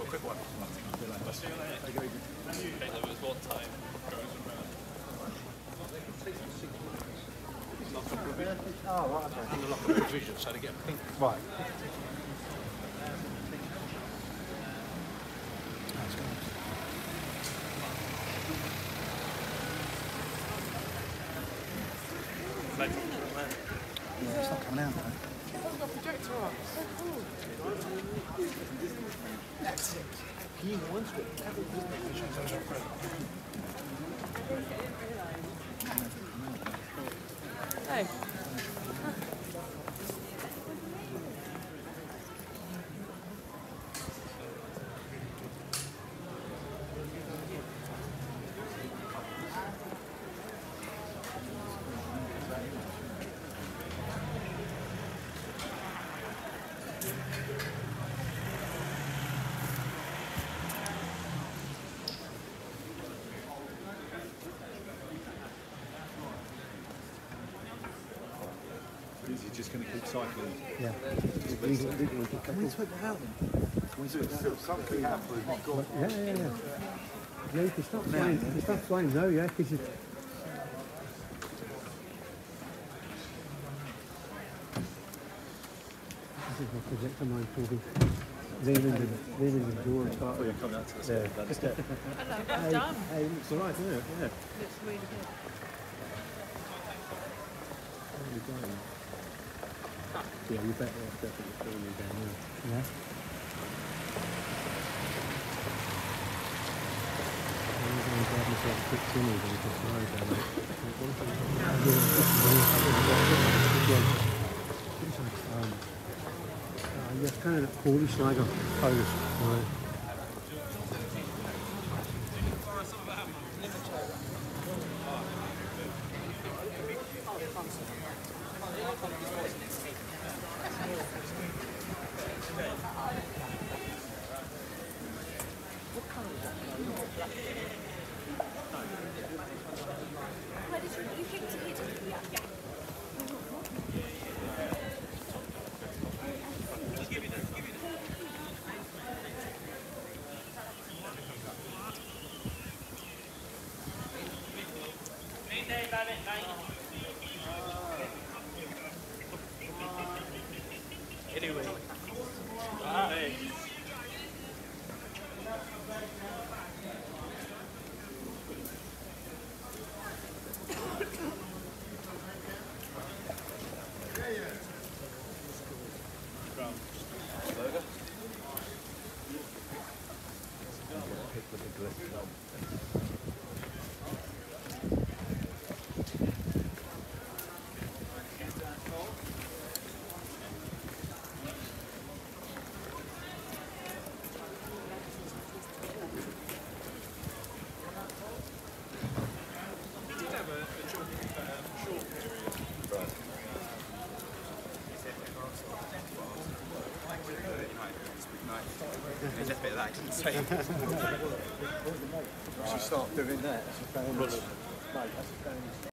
quick one. I'll see you later. Hey, there was one time goes around. Oh, right, okay. And the lock of provision, so they get pink. Right. Yeah, it's not coming out though. It's got a projector on. It's so cool. That's it. He wants it. Hey. Is he just going to keep cycling? Yeah. Can we sweep that out then? Can we sweep that out? Something happened. Yeah. Yeah, you can stop flying. You can stop flying now, yeah, because you... This is my projector mine proving. Raining the door and start. Oh, you're coming out to the step. Hello, well done. Hey, it looks alright, doesn't it? Yeah. Looks really good. Yeah, you better off definitely filming down there. Yeah. I'm going to grab myself a quick tinny and just fly down there. You're kind of that Polish lager pose. Right. You picked it? Yeah. Anyway. Burger. Pick with the glitter. There's a bit of that, didn't say. Should start doing that. That's a